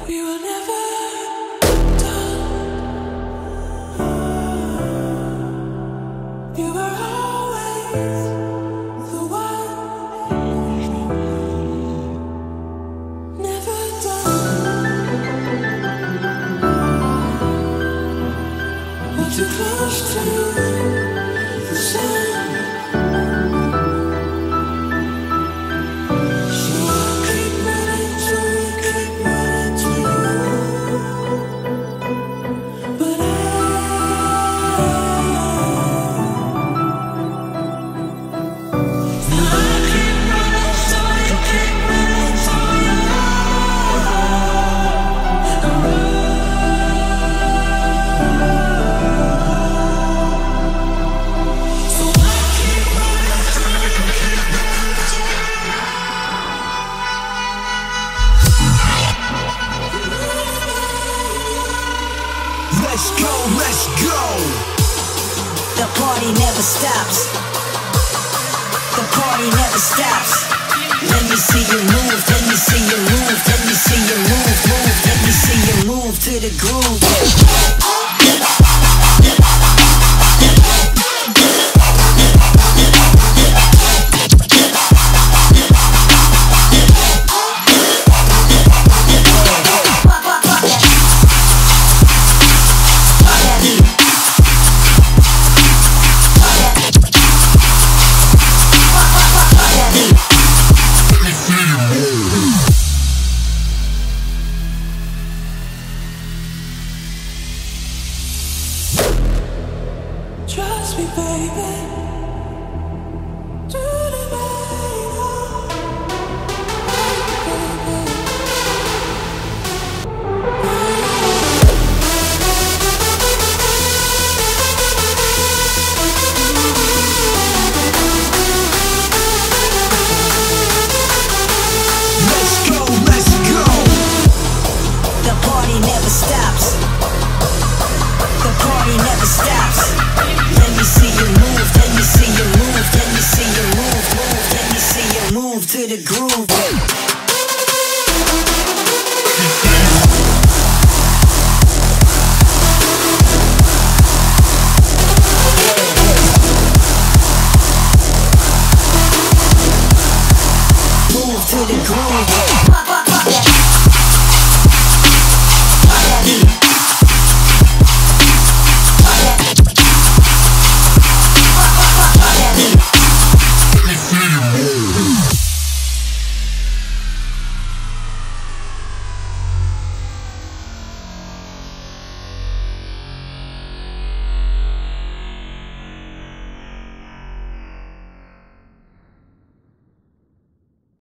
We were never done. You were always the one. Never done. We're too close to the sun. Let's go, let's go. The party never stops. The party never stops. Let me see you move, let me see you move, let me see you move, let me see you move to the groove. Trust me, baby. Do the right Let's go, let's go. The party never stops. The party never stops. Let me see you move, let me see you move, let me see you move, let me see you move to the groove. Move to the groove.